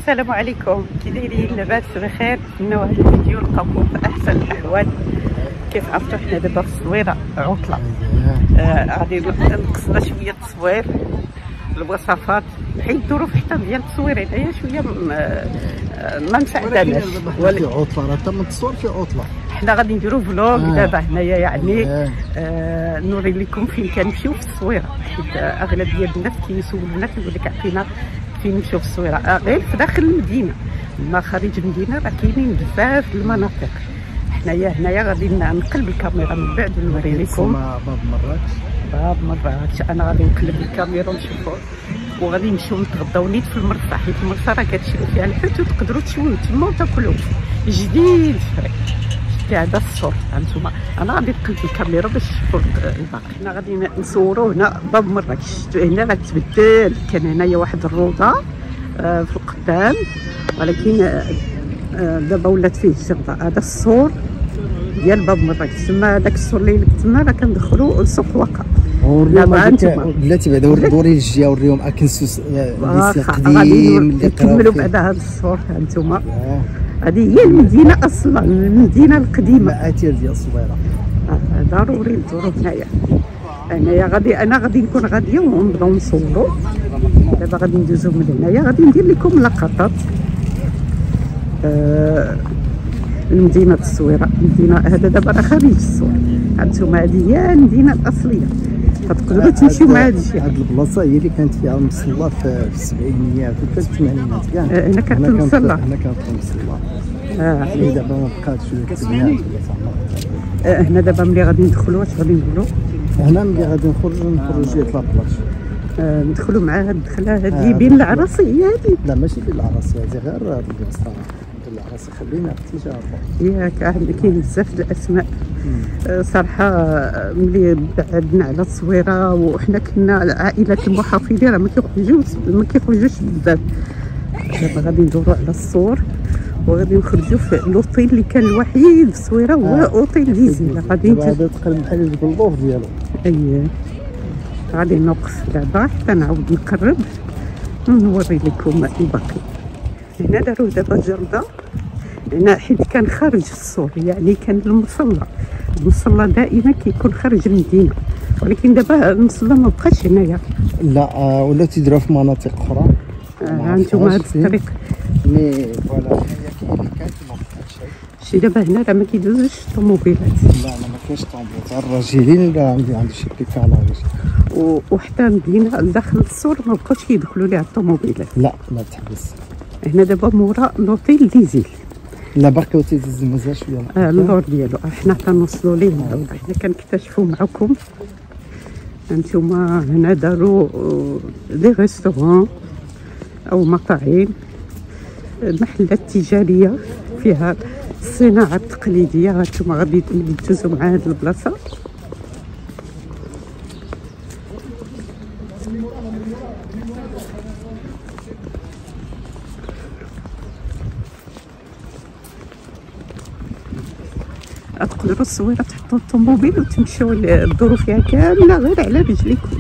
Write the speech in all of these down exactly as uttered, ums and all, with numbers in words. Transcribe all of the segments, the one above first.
السلام عليكم، كي دايرين؟ لاباس بخير؟ نتمنوا هذا الفيديو نلقاوكم في احسن الاحوال. كيف عرفتوا حنا دابا في الصويره عطله، غادي آه نقصنا شويه التصوير الوصفات حيت الظروف حتى ديال التصوير هنايا شويه ما مساعداناش. ولكن عطله راه حتى من التصوير في عطله. حنا غادي نديرو فلوغ آه. دابا هنايا يعني آه. آه نوري لكم فين كنمشيو في التصويره، حيت اغلبيه الناس كيسولونا كيقول لك عطينا فين نمشيو في التصويره. آه غير في داخل المدينه، ما خارج المدينه راه كاينين بزاف المناطق. حنايا هنايا غادي نقلب الكاميرا من بعد ونوري لكم باب مراكش. باب مراكش انا غادي نقلب الكاميرا ونشوفو، وغادي نمشيو نتغداو نيت في المرصه، حيت المرصه راه كتشري فيها الحوت وتقدروا تشويو تما وتاكلوه جديد فري. شتي هذا الصور هانتوما. انا غادي نقلب الكاميرا باش تشوفوا الباقي. حنا غادي نصوروا هنا باب مراكش. شفتوا هنا راه تبدل، كان هنايا واحد الروضه آه في القدام، ولكن آه دابا ولات فيه الشغله. هذا السور ديال باب مراكش، تما هذاك السور اللي تما راه كندخلوا لسوق واقع. دابا بلاتي بعدا وريني الجهه وريهم اكنسوس القديم اللي نكملوا بعد هذا السور. هانتوما هذه هي المدينه اصلا، المدينه القديمه، المآثير ديال الصويره. آه ضروري ندورو هنايا. هنايا غادي انا غادي نكون غاديه ونبداو نصوروا. دابا غادي ندوزو من هنايا، غادي ندير لكم لقطات آه المدينه التصويره. المدينه هذا دابا راه خارج السور. هانتوما هذه هي المدينه الاصليه، فتقدروا تمشيو مع هذا الشيء. هذه البلاصه هي اللي كانت فيها المصلى في السبعينيات وفي الثمانينات كاع. هنا كانت المصلى، هنا كانت المصلى. اه هي دابا ما بقاتش كتبنات ولا زعما. هنا دابا ملي غادي ندخلوا، اش غادي نقولوا؟ هنا ملي غادي نخرجوا نخرجوا جهه لابلاج. آه ندخلوا مع هاد الدخله هذه بين العراصي هذه. لا ماشي بين العراصي، هذه غير هاد البلاصه العراصي خلينا في الاتجاه ياك. عندنا كاين بزاف د الاسماء آه صراحه. ملي بعدنا على التصويره وحنا كنا عائله المحافظين راه ما كيخرجوش ما كيخرجوش بزاف. دابا غادي ندوروا على الصور وغادي نخرجوا في الاوتيل اللي كان الوحيد في الصويره، هو آه. اوتيل ديزيلا. غادي هذا تقريبا بحال البلوغ ديالو. اييه غادي نوقف دابا حتى نعاود نقرب ونوري لكم الباقي. هنا داروا دابا جرده هنا حيت كان خارج السور، يعني كان المصلى. المصلى دائما كيكون خارج المدينه، ولكن دابا المصلى ما بقاش هنايا. لا آه ولا تيديروها في مناطق اخرى. ها انتم هذا الطريق مي فوالا هي كاين اللي كانت ما بقاتش. شي دابا هنا راه ما كيدوزوش الطوموبيلات. لا لا ما كاينش طوموبيلات، غير الراجلين اللي عندي عندي شي بيكالاج. وحتى المدينه داخل السور ما بقاوش كيدخلوا ليها الطوموبيلات. لا لا تحبس. هنا دابا مورا لوطيل ديزيل. لا برك اوتيل ديزيل مازال شويه. اه اللور ديالو حنا كنوصلوا ليه. حنا كنكتشفوا معكم. هانتوما هنا داروا دي ريستورون او مطاعم، محلات تجاريه فيها الصناعه التقليديه. هانتوما غادي تدوزوا مع هاد البلاصه. تقدروا الصويره تحطوا الطوموبيل وتمشوا تدوروا فيها كامله غير على رجليكم.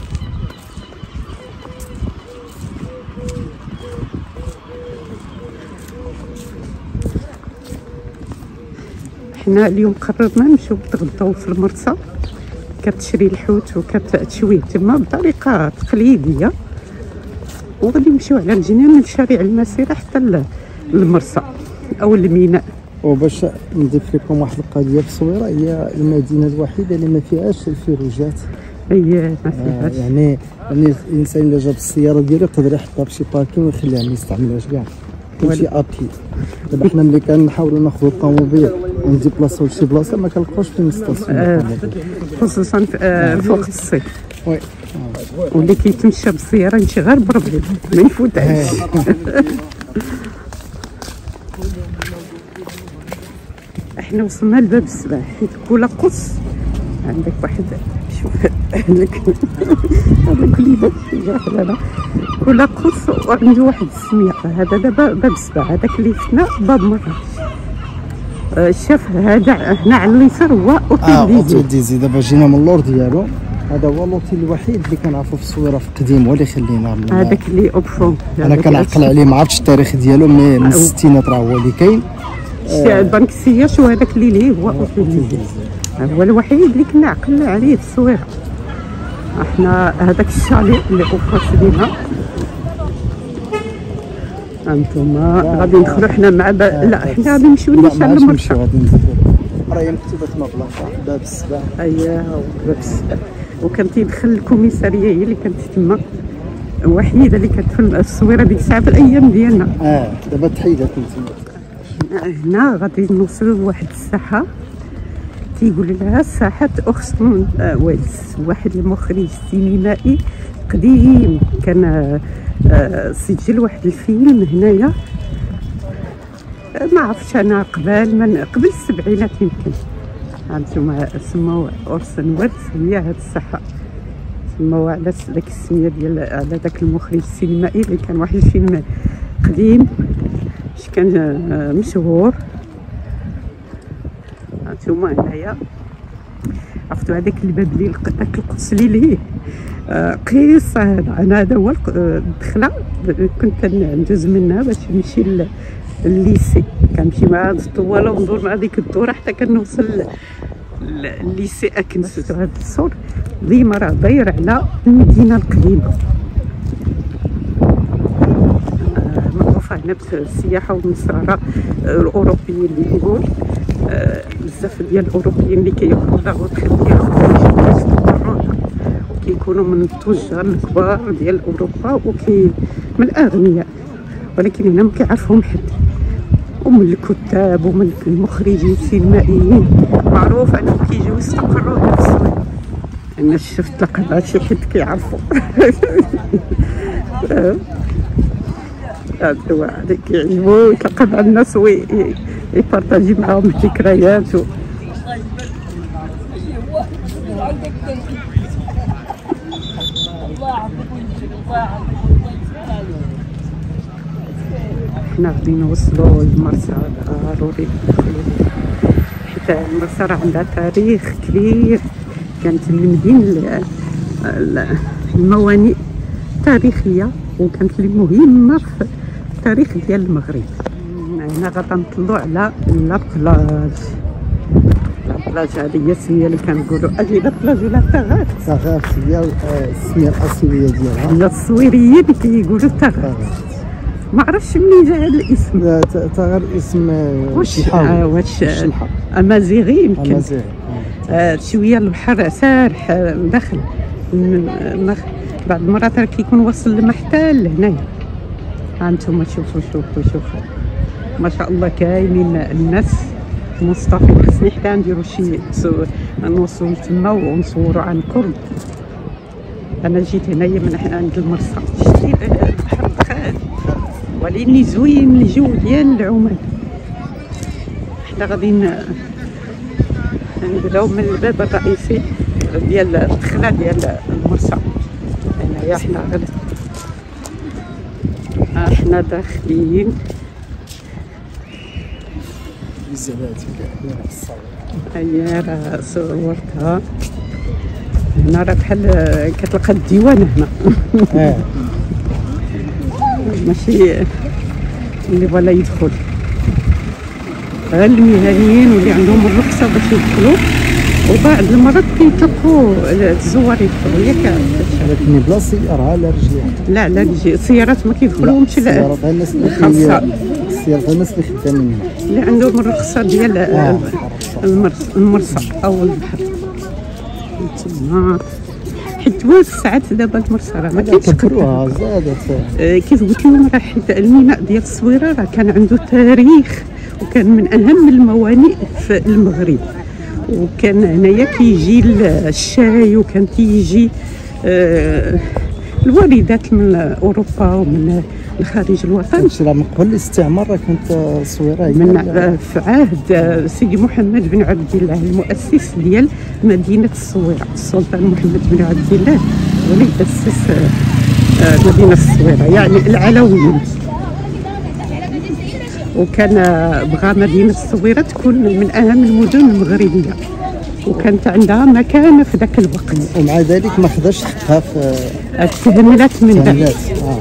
حنا اليوم قررنا نمشيو نتغداو في المرصه، كتشري الحوت وكتشويه تما بطريقه تقليديه، وغادي نمشيو على الجنان من شارع المسيره حتى للمرصه او الميناء. وباش نضيف لكم واحد القضيه في الصويره، هي المدينه الوحيده اللي ما فيهاش الفيروجات. اي ما فيهاش. آه يعني يعني الانسان اللي جاب السياره ديالو يقدر يحطها في شي باركين ويخليها ما يستعملهاش كاع. كلشي ابي. دابا حنا ملي كنحاولوا ناخذوا الطوموبيل ونديبلاصيو لشي بلاصه ما كنلقاوش فين نستاسيون الطوموبيل، خصوصا في وقت الصيف. وي واللي كيتمشى بالسياره يمشي غير بربي ما يفوتهاش. احنا وصلنا لباب السبع، حيت كل قص عندك واحد. شوف هذاك هذاك اللي باب جا كل قص وعنده واحد السميه. هذا دابا باب السبع، هذاك اللي فتنا باب مراكش. شاف هذا هنا على اليسار هو اوتيل ديزي. اوتيل ديزي. دابا جينا من اللور ديالو هذا هو اللوتيل الوحيد اللي كنعرفو في الصويره في القديم، هو اللي خلينا هذاك اللي اوبفون انا كنعقل عليه، ما عرفتش التاريخ ديالو، مي من الستينات راه هو اللي كاين. البنك السياش وهذاك اللي ليه هو اوتيل، هو الوحيد اللي كنا عقلنا عليه في الصويره. احنا هذاك الشالي اللي اوفرت لينا انتما غادي ندخلوا حنا مع ب... لا حنا غادي نمشيو نيشان المرشد، غادي نزيدو راهي مكتوبه تما بلاصه باب السبع. اييه باب السبع. وكان تيدخل الكوميساريه هي اللي كانت تما وحيده اللي كانت في الصويره ديك الساعه في الايام ديالنا. اه دابا تحيدات تما. هنا غادي نوصلوا لواحد الساحه تيقول لها ساحه أورسون ويلز، واحد المخرج سينمائي قديم كان آه سجل واحد الفيلم هنايا، ما عرفتش انا قبل من قبل السبعينات يمكن. هانتوما سموه أورسون ويلز، هي هاد الساحه سموها على داك السميه ديال على داك المخرج السينمائي اللي كان واحد الفيلم قديم اش كان آه مشهور. هانتوما هنايا عرفتوا هذاك الباب اللي داك القدس اللي ليه آه قصه. هذا انا هذا هو الدخله كنت ندوز منها باش نمشي للليسي، كنمشي مع هاد الطواله وندور مع ديك الدوره حتى كنوصل للليسي اكنس. هذا السور ديما راه داير على المدينه القديمه، آه معروفه هنا بالسياحه والمساره الاوروبيين اللي يقول آه بزاف ديال الاوروبيين اللي كيخرجوا كيخرجوا وكيكونوا من التجار الكبار ديال اوروبا وكي من الاغنياء، ولكن هنا ما كيعرفهم حد، ومن الكتاب ومن المخرجين السينمائيين معروف انهم كيجيو يستقروا هنا في الصويره. انا شفت لقبات شي حد كيعرفوا هذا واحد كيعجبو يتلقى مع الناس ويبارطاجي معاهم الذكريات. حنا غادي نوصلوا للمرسى ضروري حيت المرسى راه عندها تاريخ كبير، كانت من بين الموانئ التاريخيه وكانت اللي مهمه في التاريخ ديال المغرب. هنا غادا نطلعوا على لابلاج، لابلاج هذه هي السميه اللي كنقولوا اجي لابلاج ولا تاغات. تاغات هي السميه الاصليه ديالها، هي الصويريين كيقولوا تاغات، ما عرفتش منين جا هذا الاسم. لا تاغر اسم واش واش امازيغي يمكن، امازيغي آه شويه البحر سارح داخل بعض المرات راه كيكون وصل لمحتال لهنايا. هانتوما شوفوا شوفوا شوفوا ما شاء الله كاينين الناس مصطفين. خصني حتى نديرو شي نوصلوا تما ونصوروا عن قرب. انا جيت هنايا من عند المرسى، شتي البحر خالي ولكن زوين الجو ديال العمان. حنا غادي نبداو من الباب الرئيسي ديال الدخله ديال المرسى. هنايا حنا غادي احنا داخلين الزبادي كاع الصور. اييه راه صورتها هنا، راه بحال كتلقى الديوان هنا اه ماشي اللي بغا يدخل، غير المهنيين واللي عندهم الرخصه باش يدخلوا، وبعض المرات كيطلقوا الزوار يدخلوا ياك. ولكن بلا سياره على رجليها، لا على رجلي السيارات ما كيدخلوهمش. لا السيارات الناس اللي السيارات الناس اللي خدامين اللي عندهم الرخصه ديال المرسى او البحر تما. حيت وسعت دابا المرسى راه ما كاينش كبروها زادت. كيف قلت لهم راه حيت الميناء ديال الصويره راه كان عنده تاريخ وكان من اهم الموانئ في المغرب، وكان هنايا كيجي الشاي وكان تيجي آه الواردات من اوروبا ومن خارج الوطن. راه من قبل الاستعمار راه كانت الصويره هي من في عهد سيدي محمد بن عبد الله المؤسس ديال مدينه الصويره، السلطان محمد بن عبد الله هو اللي اسس مدينه الصويره يعني العلويين، وكان بغى مدينه الصويره تكون من اهم المدن المغربيه، وكانت عندها مكانه في ذاك الوقت. ومع ذلك ما خداش حقها في التهملات من ذاك.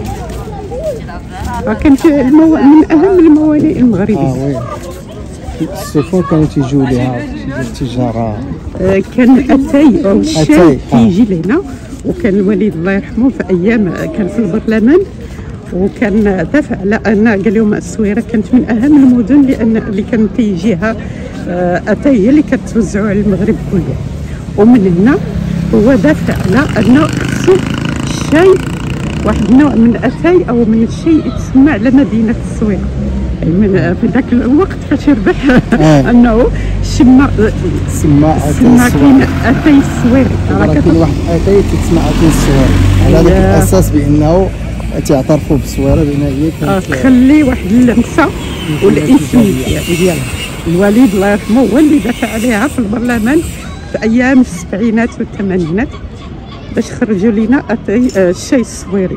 اه كانت المو... من اهم الموالئ المغربيه. اه وي السفن كانوا تيجيو ليها التجاره. آه كان اتاي او الشاي تيجي آه. لهنا، وكان الوالد الله يرحمه في ايام كان في البرلمان، وكان دافع على ان قال لهم الصويره كانت من اهم المدن لان اللي كان تيجيها اتاي هي اللي كتوزعوا على المغرب كله. ومن هنا هو دافع على انه خصو الشاي واحد النوع من الاتاي او من الشيء يتسمى على مدينه الصويره. من في ذاك الوقت كتربح آه. انه شما سما سما كاين اتاي الصويري. راه كاين واحد اتاي تسمى اتاي الصويري على ذاك الاساس بانه تعترفوا بالصويره بان هي كانت تخلي واحد اللمسه والاسم ديالها. الوالد الله يرحمه هو اللي دافع عليها في البرلمان في ايام السبعينات والثمانينات باش خرجوا لنا اتاي الشاي الصويري.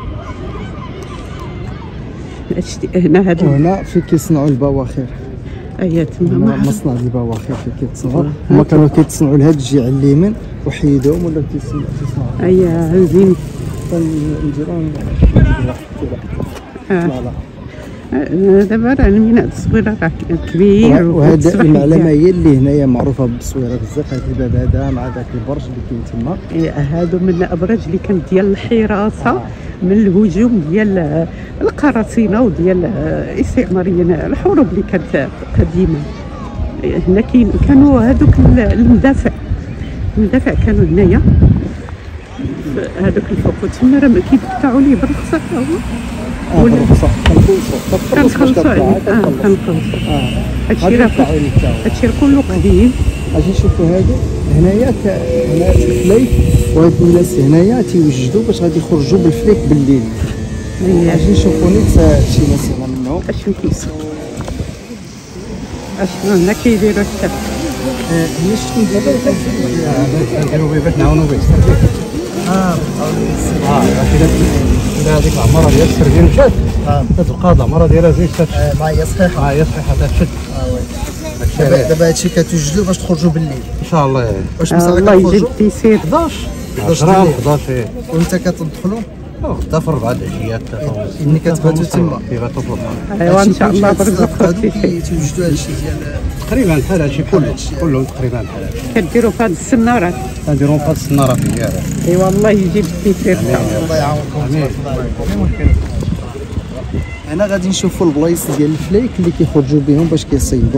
هنا هذا وهنا فين كيصنعوا البواخر. اييه تما مصنع البواخر فين كيتصنعوا. هما كانوا كيتصنعوا لهاد الجهه على اليمين وحيدوهم ولا كيتصنعوا كيصنعوا. اييه زين. نديرو دابا راه الميناء الصويره راه كبير. وهذا المعلمه هي اللي هنايا معروفه بالصويره بزاف. هذا الباب هذا مع ذاك البرج اللي كاين تما، هادو من الابراج اللي كانت ديال الحراسه آه. من الهجوم ديال القراصنه وديال الاستعماريين، الحروب اللي كانت قديمه. هنا كاين كانوا هذوك المدافع المدافع كانوا هنايا هذوك الفوق تما راه كيدفعوا ليه بالرخصه حتى هو. اه بالرخصه كنخلصوا كنخلصوا اه كنخلصوا اه هادشي راه هادشي كله قديم. اجي نشوفوا هادو هنايا هنا الفليك، وهاد الناس هنايا تيوجدوا باش غادي يخرجوا بالفليك بالليل. اجي نشوفوا نيت شي مثلا منهم اشنو كيصير اشنو هنا كيديروا حتى هنا شكون دابا كنديروا بيبات نعاونوا به. اه اه كذا هذيك العماره ديال السردين مشات كتبقى العماره ديالها زي شات. ما هي صحيحه. اه هي صحيحه تشد. اه وي دابا هادشي كتوجدوا باش تخرجوا بالليل ان شاء الله. واش مساء الله يجيب التيسير حداش عشرة حداش. وانت كتدخلوا غدا في ربع العشيات ملي كتباتوا تما كيباتوا في النهار. ايوا ان شاء الله برزقكم التيسير. تيوجدوا هادشي ديال تقريبا بحال هادشي كله كلهم تقريبا بحال هادشي. كديروا في هاد السنارات كنديروا في هاد السناره في ديالها. ايوا الله يجيب التيسير. الله يعاونكم. هنا غادي نشوفوا البلايص ديال الفليك اللي كيخرجوا بهم باش كيصيدوا.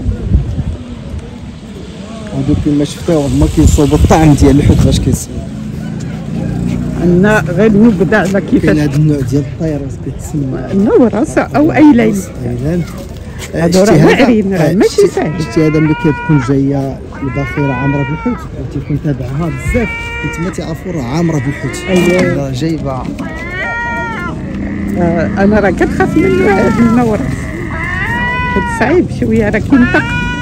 هادو كما شفتوا هما كيصوبوا الطعم ديال الحوت باش كيصيدوا. عندنا غير نبدا على كيفاش كاين هذا النوع ديال الطير كيتسمى النورس او ايلان. ايلان هادو راه واعرين راه ماشي ساهل. شتي هذا ملي كتكون جايه الباخره عامره بالحوت وتيكون تابعها بزاف تما تيعرفوا راه عامره بالحوت. اييه جايبه. آه انا راه كنخاف من هذا النورس حيت صعيب شويه راه كينطق.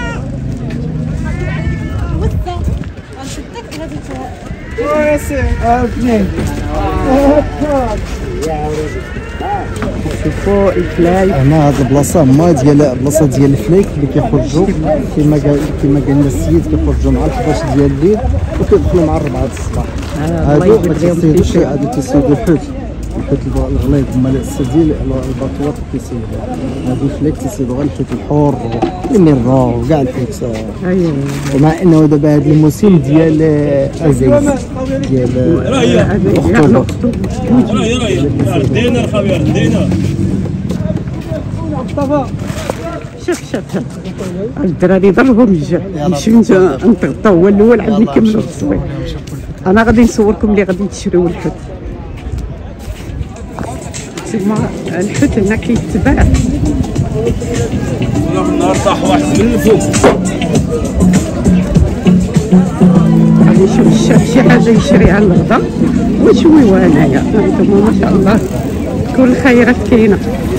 شوفوا الفلاي. هنا هاد البلاصه هما ديال بلاصه ديال الفليك اللي كيخرجوا كما قال كما قال لنا السيد كيخرجوا مع الحداش ديال الليل وكيدخلوا مع الربعه د الصباح. هادو ما تيصيدوش شي عادي تيصيدوا الحوت الحوت الغليظ. هما السردين الباطوات كيصيدوا. هادو الفليك تيصيدوا غير الحوت الحور والمره وكاع الحوت. ايوا ومع انه دابا هذا الموسم ديال ازايز ديال اكتوبر. دينا الخبير دينا. شوف شوف الدراري ضربهم الجوع نمشيو نتغطاو. هو الاول عاد نكملوا التصوير. انا غادي نصوركم اللي غادي تشريو الحوت. تما الحوت هنا كيتباع. والله في النهار طاح واحد من الفوق. غادي نشوف الشاب شي حاجه يشريها للغدا ونشويوها هنايا. انتما ما شاء الله كل الخيرات كاينه.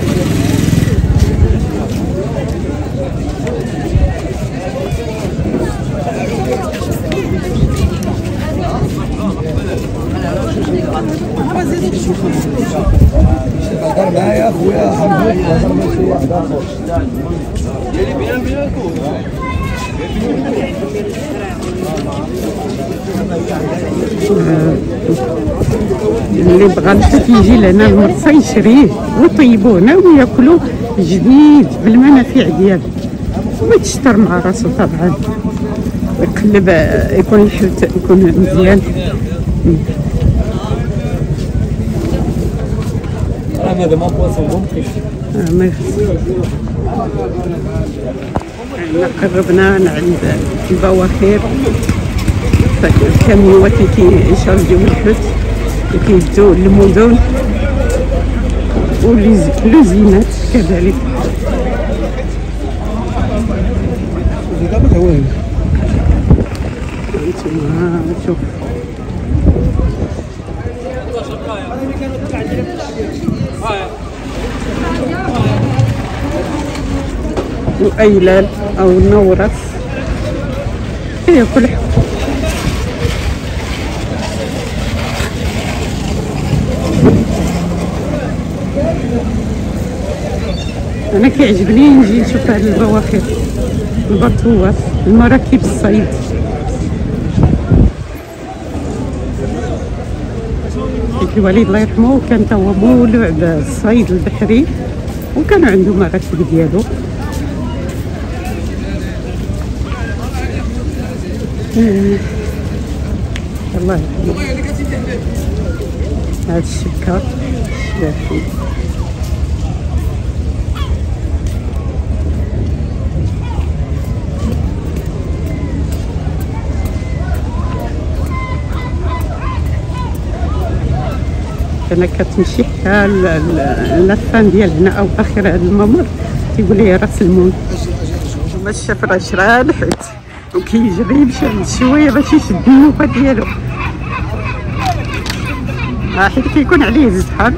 هضر معايا اخويا حمد هضر مع شي واحد اخر. اللي بغى الحوت يجي لهنا المرصة يشريه ويطيبوه هنا وياكلوه جديد بالمنافع ديالو ويتشتر مع راسو طبعا ويقلب يكون الحوت يكون مزيان. هذا ما بواسون بون بريف. قربنا عند البواخر الكاميوات اللي كيشارجيو الحوت وكيدو للمدن ولوزينات كذلك. انتما شوف وأيلال أو النورس كياكل حوت. أنا كيعجبني نجي نشوف هاد البواخر البطوات المراكب الصيد. الوالد الله يرحمه كان تا هو مولع بالصيد البحري وكان عنده مراكب ديالو. الله يرحمه. هاد الشبكة شافي انا كتمشي حتى لافان ديال هنا او اخر هذا الممر تيقول لي راس المون. هما شاف راه شرا الحوت وكيجري يمشي عند شويه باش يشد النوبه ديالو حيت كيكون عليه الزحام.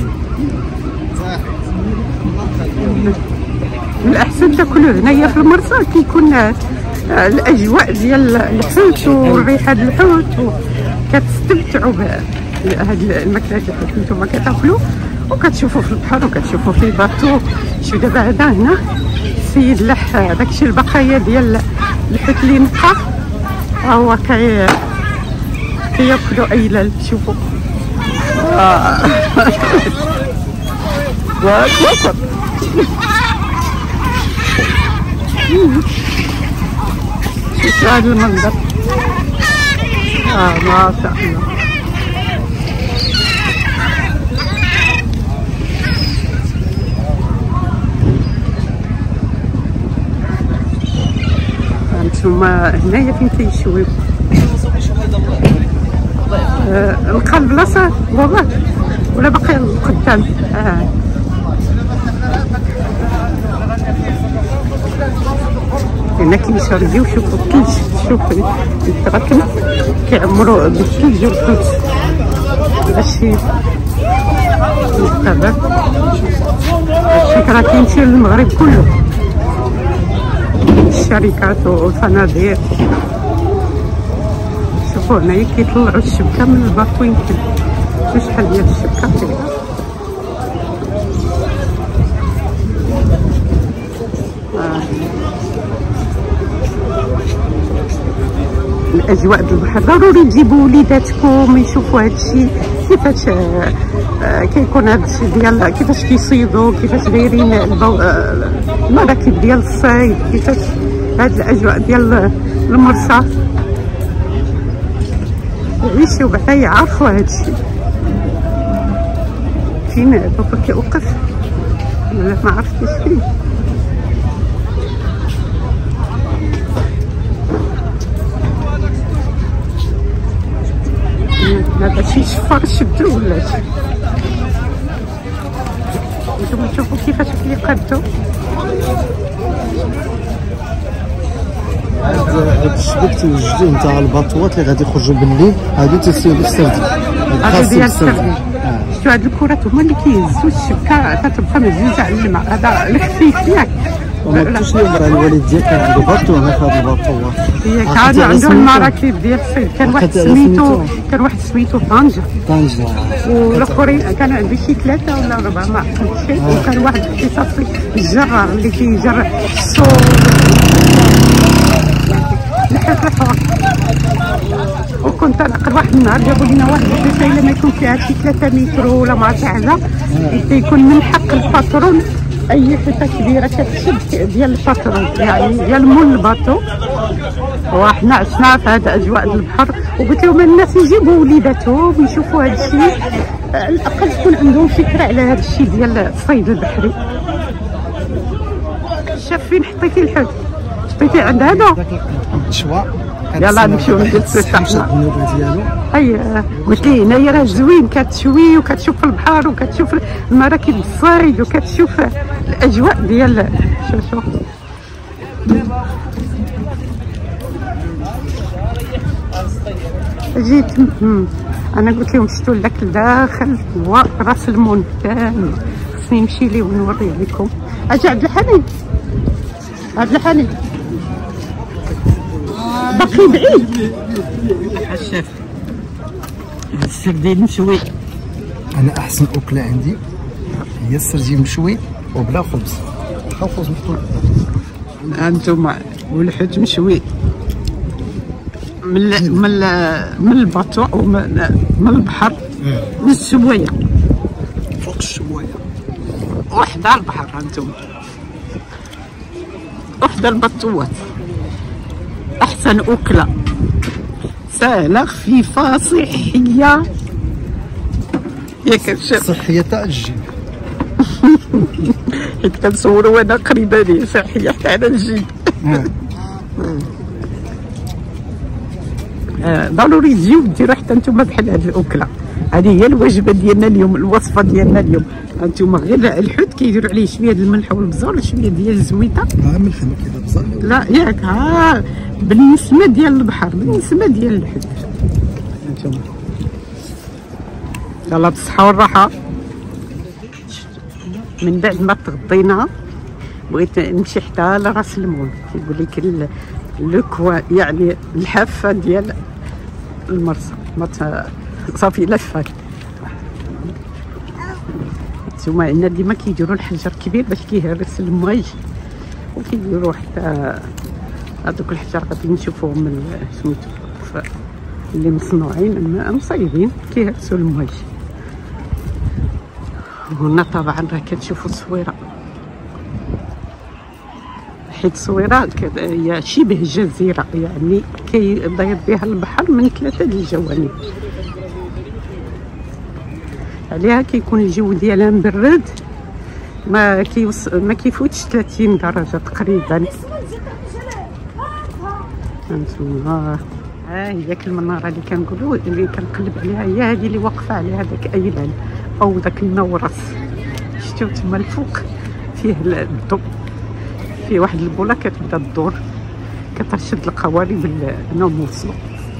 من الاحسن تاكلوه هنايا في المرصه كيكون الاجواء ديال الحوت والريحه ديال الحوت وكتستمتعوا بهاد الماكله ديال الحوت. نتوما كتاكلوا وكتشوفوا في البحر وكتشوفوا في الباطو. شوف دابا هذا هنا السيد لح داكشي البقايا ديال الحوت اللي نقى ها هو كي كياكلوا ايلال. شوفوا واكل شوفوا هذا المنظر. اه ما شاء الله. هانتوما هنايا فين كيشويو لقى البلاصه بابا ولا باقي قدام. اه هنا كيشربيو. شوفوا الثلج شوفوا يتراكم كيعمروا بالثلج والحوت باش يتقابل. هادشي راه كيمشي للمغرب كله الشركات والفنادق. شوفوا هنايا كيطلعوا الشبكه من الباطو يمكن شحال ديال الشبكه كاينه. الاجواء ديال البحر ضروري تجيبوا وليداتكم يشوفوا هادشي كيفاش آه كيكون هادشي ديال كيفاش كيصيدوا كيفاش دايرين المراكب ديال الصيد كيفاش هاد الاجواء ديال المرصه يعيشوا بعدا يعرفوا هادشي. فين بابا كيوقف ولا ما عرفتش فين. هذا شي شفار شدو ولا شي. نتوما تشوفوا كيفاش كيقادو. هاد الشبك تيوجدوه نتاع الباطوات اللي غادي يخرجوا بالليل هادو تيسيو السردي. هادو ديال السردي. شتو هاد الكرات هما اللي كيهزوا الشبكه كتبقى مهزوزه على الماء. هذا الخفيف ياك. وما قلتوش اليوم راه الوالد ديالك كان عنده باطو هنا في هاد الباطوات. هي كان عنده المراكب ديال الصيد. كان واحد سميتو كان واحد سميتو طنجة. طنجة. والاخرين كان عنده شي ثلاثه ولا اربعه ما عرفتش. وكان واحد اختصاصي الجرار اللي كيجر الصوت وكنت نعقل واحد النهار جابوا لنا واحد الرساله ما يكون فيها شي ثلاثة متر ولا ما عرفت يكون من حق الباترون اي حته كبيره كتشد ديال الباترون يعني ديال مول الباطو. وحنا عشنا في هذا اجواء البحر وقلت لهم الناس يجيبوا وليداتهم يشوفوا هذا الشيء على الاقل تكون عندهم فكره على هذا الشيء ديال الصيد البحري. شاف فين حطيتي الحوت؟ حطيتيه عند هذا شوا يلا نمشيو نجلسو حنا. النوبه ديالو اي قلت لي هنايا راه زوين كتشوي وكتشوف البحر وكتشوف المراكب الصيد وكتشوف الاجواء ديال شوف شوف جيت انا قلت لهم شفتوا لك لداخل هو راس المون كامل خصني نمشي ليه ونوريه لكم. اجي عبد الحميد عبد الحميد باقي بعيد الشاف السردين مشوي. انا احسن اكله عندي هي السردين مشوي وبلا خبز واخا الخبز محطوط انتم والحوت مشوي من من من الباطو ومن من البحر من الشوايه فوق الشوايه وحده البحر انتم وحده البطوات. احسن اكله سهله خفيفه صحيه ياك صحيه تاع الجيب حيت كنصوروا وانا قريبه ليه صحيه حتى على الجيب. آه ضروري تجيو ديروا حتى نتوما بحال هاد الاكله. هذه هي الوجبه ديالنا اليوم الوصفه ديالنا اليوم. هانتوما غير الحوت كيديروا عليه شويه د الملح والبزار وشويه ديال الزويته. ها ملح ما كيدير بزار لا ياك ها بالنسمه ديال البحر بالنسمه ديال الحوت. هانتوما يلا بالصحه والراحه. من بعد ما تغطينا بغيت نمشي حتى لراس المول كيقول لك لو يعني الحافه ديال المرسى ما صافي لفه. نتوما عندنا ديما كيديروا الحجر كبير باش كيهرس المي وكيديروا حتى هذوك الحجر غادي نشوفوهم من سميتو اللي مصنوعين مصايبين كيهرسوا المي. هنا طبعا راه كتشوفوا الصويره حيت الصويره هي شبه جزيره يعني كيداير بها البحر من ثلاثه د الجوانب عليها كيكون الجو ديالها مبرد ما كيوص ما كيفوتش ثلاثين درجه تقريبا. هانتوما ها هي ديك المناره اللي كنقولوا اللي كنقلب عليها هي هذه اللي واقفه عليها داك ايلان او داك النورس. شفتوا تما الفوق فيه الضوء فيه واحد البوله كتبدا تدور كترشد القوارب انهم وصلوا.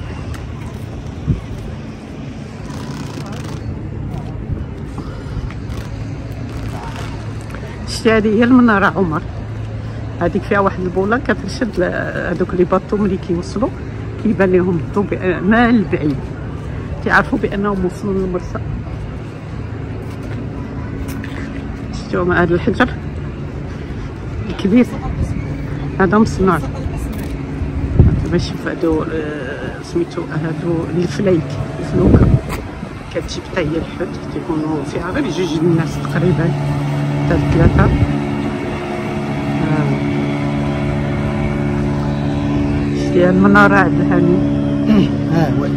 شتي هذه هي المناره عمر هذيك فيها واحد البوله كترشد هذوك لي باطو ملي كيوصلوا كيبان لهم الضوء ما البعيد كيعرفوا بانهم وصلوا للمرسى. شفتوا هذا الحجر الكبير هذا مصنوع باش هادو سميتو هادو الفلايك الفلوكه كتجيب حتى هي الحوت تيكونوا فيها غير جوج الناس تقريبا حتى ثلاثه. شتي المناره عبد الحميد ها هو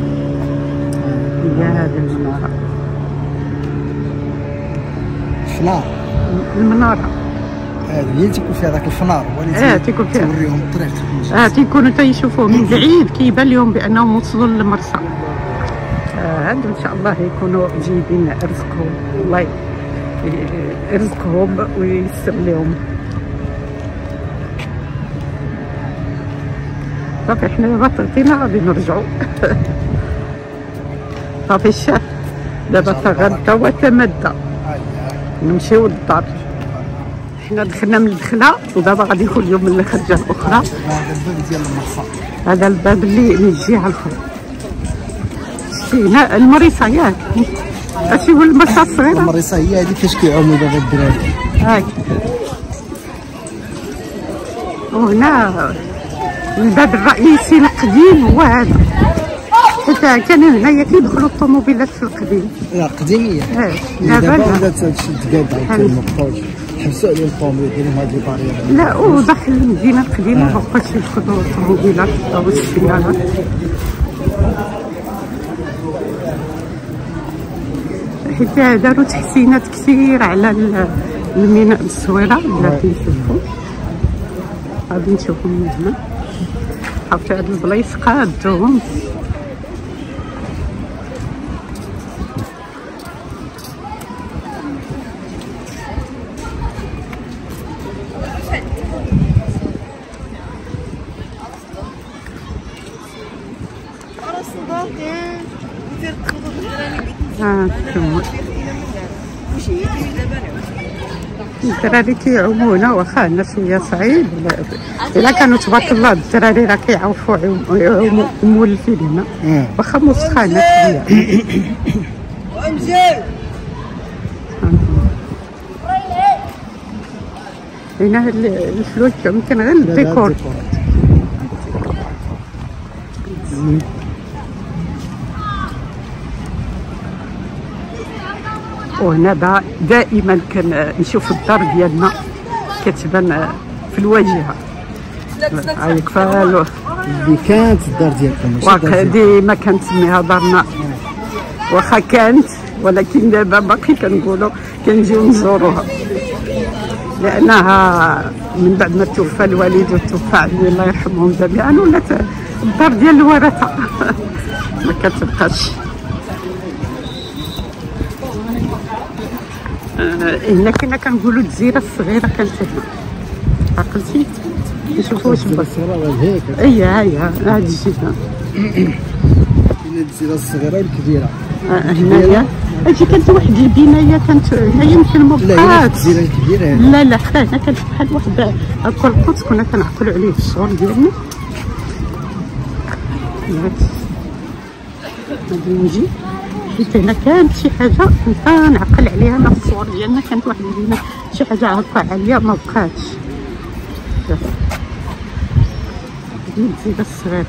هي هذه المناره فنار المناره هذه هي تيكون فيها داك الفنار هو اللي اه تيكون فيها توريهم الطريق اه تيكونوا تيشوفوه من بعيد كيبان لهم بانهم وصلوا للمرسى. هادو آه ان شاء الله يكونوا جايبين رزقهم الله يرزقهم وييسر لهم. صافي حنا دابا تغطينا غادي نرجعوا. صافي الشاف دابا تغدى وتمدى نمشيو للدار. حنا دخلنا من الدخله ودابا غادي نخرجوا من الخرجه الاخرى. هذا الباب ديال المرسى هذا الباب اللي من الجهه الاخرى. شتي المريصه ياك هادشي هو المرسى الصغيره. المريصه هي هذيك فاش كيعوموا دابا الدراري. هاك وهنا الباب الرئيسي القديم هو هذا، حتى كان هنايا كيدخلوا الطوموبيلات في القديم. لا قديميه. اه دابا ولات هادشي تقاد عاود مبقاوش حبسوا عليه الطوموبيل ديالهم هاد البارير. لا وداخل المدينه القديمه مابقاش يدخلوا الطوموبيلات او السيارات. حيت داروا تحسينات كثير على الميناء الصويره اللي غادي نشوفوا غادي نشوفوا من هنا. عرفتي هاد البلايص قادوهم. ها انتما الدراري كيعوموا هنا، واخا هنا شويه صعيب. الا كانوا تبارك الله الدراري راه كيعرفوا يعوموا مولفين هنا، واخا مسخانه شويه. هنا الفلوس يمكن غير الديكور. وهنا دائما كان نشوف الدار ديالنا كتبان في الواجهه. هايك فالو اللي كانت الدار ديالكم واخا ديما كنسميها دارنا، واخا كانت ولكن دابا باقي كنقولوا كنجيو نزوروها، لانها من بعد ما توفى الوالد وتوفى عمي الله يرحمهم جميعا ولات الدار ديال الورثه ما كتبقاش. هنا كنا كنقولوا الجزيره الصغيره كانت هنا، عقلتي؟ نشوفوا واش الصغيره هيك. اي هاي هاد الجهه كاينه الجزيره الصغيره والكبيره. هنايا هادي كانت واحد البنايه كانت هنايا يمكن ما لا هي الجزيره الكبيره. لا لا حتى هنا كانت بحال واحد هكا القدس كنا كنعقلوا عليه في الشغل ديالنا. غادي نجي حيت هنا كانت شي حاجه كنت نعقل عليها انا في الصور ديالنا، كانت واحد البنايه شي حاجه هكا عاليه ما بقاتش. هذه الجزيره الصغيره.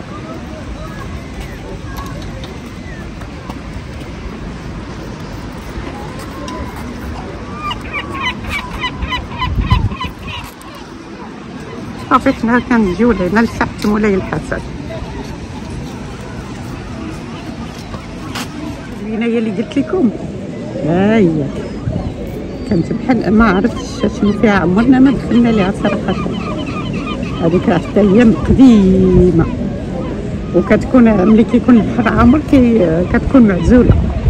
صافي حنا كنجيو لهنا لساحة مولاي الحسن. البنايه اللي قلت لكم ها هي كانت بحال ما عرفتش شنو فيها، عمرنا ما دخلنا ليها صراحه. هذيك حتى هي قديمه وكتكون ملي كيكون البحر عامر كي كتكون معزوله.